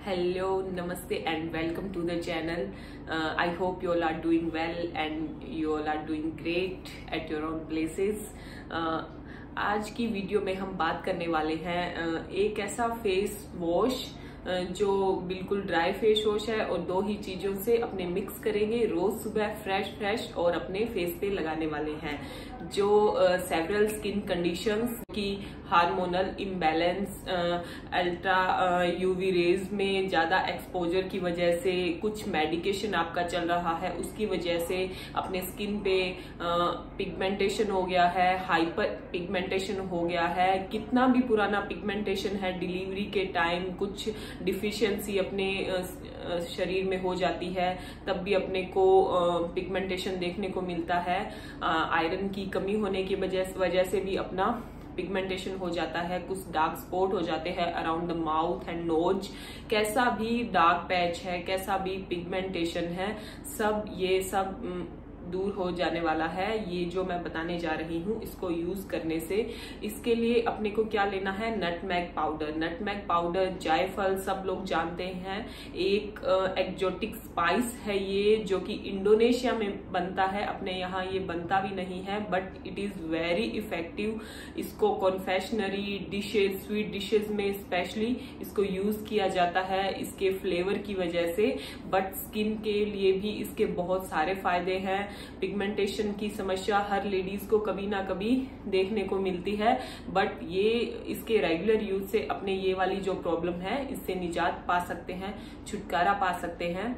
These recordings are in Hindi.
Hello, namaste and welcome to the channel. I hope you all are doing well and you all are doing great at your own places. आज की वीडियो में हम बात करने वाले हैं एक ऐसा फेस वॉश जो बिल्कुल ड्राई फेस वॉश है और दो ही चीजों से अपने मिक्स करेंगे रोज सुबह फ्रेश और अपने फेस पे लगाने वाले हैं जो सेवरल स्किन कंडीशंस की hormonal imbalance, ultra UV rays में ज्यादा एक्सपोजर की वजह से, कुछ मेडिकेशन आपका चल रहा है उसकी वजह से अपने स्किन पे पिगमेंटेशन हो गया है, हाइपर पिगमेंटेशन हो गया है, कितना भी पुराना पिगमेंटेशन है, डिलीवरी के टाइम कुछ डिफिशियंसी अपने शरीर में हो जाती है तब भी अपने को पिगमेंटेशन देखने को मिलता है। आयरन की कमी होने की वजह से भी अपना पिगमेंटेशन हो जाता है, कुछ डार्क स्पॉट हो जाते हैं around the mouth and nose. कैसा भी डार्क पैच है, कैसा भी पिगमेंटेशन है, ये सब दूर हो जाने वाला है। ये जो मैं बताने जा रही हूँ इसको यूज करने से, इसके लिए अपने को क्या लेना है, नटमेग पाउडर। नटमेग पाउडर, जायफल सब लोग जानते हैं, एक एक्जोटिक स्पाइस है ये जो कि इंडोनेशिया में बनता है, अपने यहाँ ये बनता भी नहीं है but it is very effective. इसको कॉन्फेक्शनरी डिशेज, स्वीट डिशेज में स्पेशली इसको यूज किया जाता है इसके फ्लेवर की वजह से, बट स्किन के लिए भी इसके बहुत सारे फायदे हैं। पिगमेंटेशन की समस्या हर लेडीज को कभी ना कभी देखने को मिलती है बट ये इसके रेगुलर यूज से अपने ये वाली जो प्रॉब्लम है इससे निजात पा सकते हैं, छुटकारा पा सकते हैं।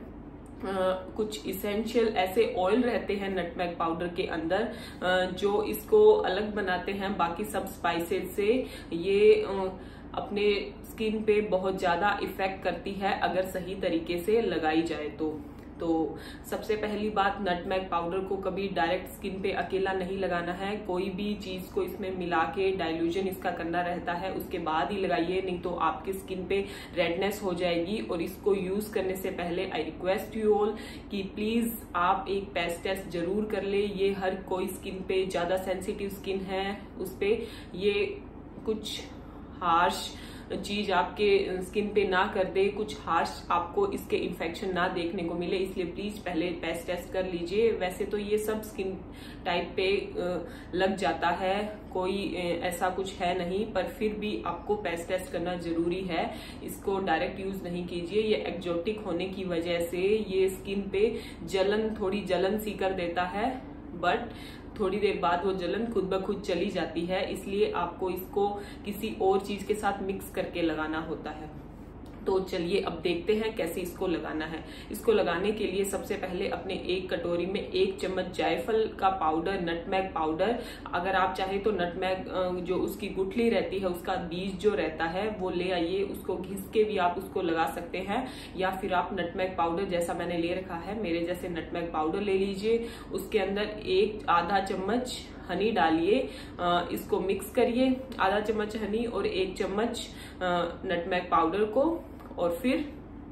कुछ इसेंशियल ऐसे ऑयल रहते हैं नटमेग पाउडर के अंदर जो इसको अलग बनाते हैं बाकी सब स्पाइसेस से। ये अपने स्किन पे बहुत ज्यादा इफेक्ट करती है अगर सही तरीके से लगाई जाए तो सबसे पहली बात, नटमेग पाउडर को कभी डायरेक्ट स्किन पे अकेला नहीं लगाना है, कोई भी चीज को इसमें मिला के डाइल्यूजन इसका करना रहता है, उसके बाद ही लगाइए, नहीं तो आपकी स्किन पे रेडनेस हो जाएगी। और इसको यूज करने से पहले आई रिक्वेस्ट यू ऑल कि प्लीज आप एक पैच टेस्ट जरूर कर ले। ये हर कोई स्किन पे, ज्यादा सेंसिटिव स्किन है उस पे ये कुछ हार्श चीज आपके स्किन पे ना कर दे, कुछ हार्श आपको इसके इन्फेक्शन ना देखने को मिले, इसलिए प्लीज पहले पैच टेस्ट कर लीजिए। वैसे तो ये सब स्किन टाइप पे लग जाता है, कोई ऐसा कुछ है नहीं, पर फिर भी आपको पैच टेस्ट करना जरूरी है। इसको डायरेक्ट यूज नहीं कीजिए, ये एक्जोटिक होने की वजह से ये स्किन पे थोड़ी जलन सी कर देता है बट थोड़ी देर बाद वो जलन खुद ब खुद चली जाती है, इसलिए आपको इसको किसी और चीज के साथ मिक्स करके लगाना होता है। तो चलिए अब देखते हैं कैसे इसको लगाना है। इसको लगाने के लिए सबसे पहले अपने एक कटोरी में 1 चम्मच जायफल का पाउडर, नटमेग पाउडर, अगर आप चाहे तो नटमेग जो उसकी गुठली रहती है उसका बीज जो रहता है वो ले आइए, उसको घिस के भी आप उसको लगा सकते हैं, या फिर आप नटमेग पाउडर जैसा मैंने ले रखा है मेरे जैसे नटमेग पाउडर ले लीजिए। उसके अंदर आधा चम्मच हनी डालिए, इसको मिक्स करिए, आधा चम्मच हनी और 1 चम्मच नटमेग पाउडर को, और फिर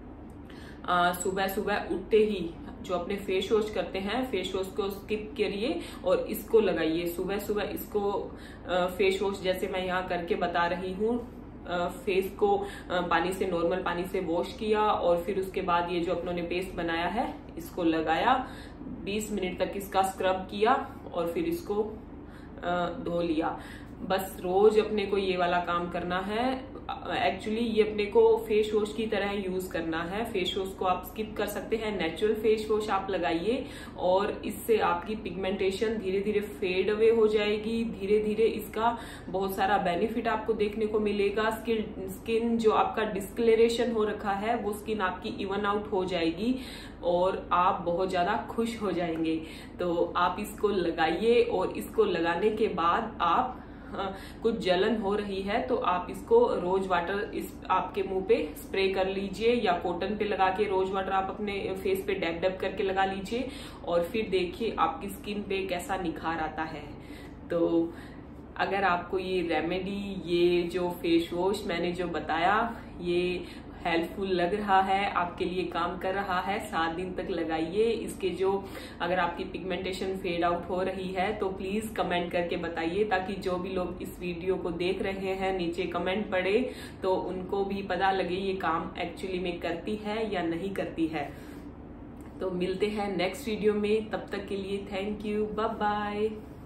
सुबह सुबह उठते ही जो अपने फेस वॉश करते हैं फेस वॉश को स्किप करिए और इसको लगाइए। सुबह सुबह इसको फेस वॉश जैसे मैं यहाँ करके बता रही हूँ, फेस को पानी से, नॉर्मल पानी से वॉश किया और फिर उसके बाद ये जो अपनों ने पेस्ट बनाया है इसको लगाया, 20 मिनट तक इसका स्क्रब किया और फिर इसको धो लिया। बस रोज अपने को ये वाला काम करना है। एक्चुअली ये अपने को फेस वॉश की तरह यूज करना है, फेस वॉश को आप स्किप कर सकते हैं, नेचुरल फेस वॉश आप लगाइए और इससे आपकी पिगमेंटेशन धीरे धीरे फेड अवे हो जाएगी। धीरे धीरे इसका बहुत सारा बेनिफिट आपको देखने को मिलेगा। स्किन जो आपका डिस्कलरेशन हो रखा है वो स्किन आपकी इवन आउट हो जाएगी और आप बहुत ज्यादा खुश हो जाएंगे। तो आप इसको लगाइए और इसको लगाने के बाद आप कुछ जलन हो रही है तो आप इसको रोज वाटर आपके मुंह पे स्प्रे कर लीजिए, या कॉटन पे लगा के रोज वाटर आप अपने फेस पे डैब डैब करके लगा लीजिए और फिर देखिए आपकी स्किन पे कैसा निखार आता है। तो अगर आपको ये रेमेडी, ये जो फेस वॉश मैंने जो बताया, ये हेल्पफुल लग रहा है, आपके लिए काम कर रहा है, 7 दिन तक लगाइए। इसके जो अगर आपकी पिगमेंटेशन फेड आउट हो रही है तो प्लीज कमेंट करके बताइए, ताकि जो भी लोग इस वीडियो को देख रहे हैं नीचे कमेंट पड़े तो उनको भी पता लगे ये काम एक्चुअली में करती है या नहीं करती है। तो मिलते हैं नेक्स्ट वीडियो में, तब तक के लिए थैंक यू, बाय बाय।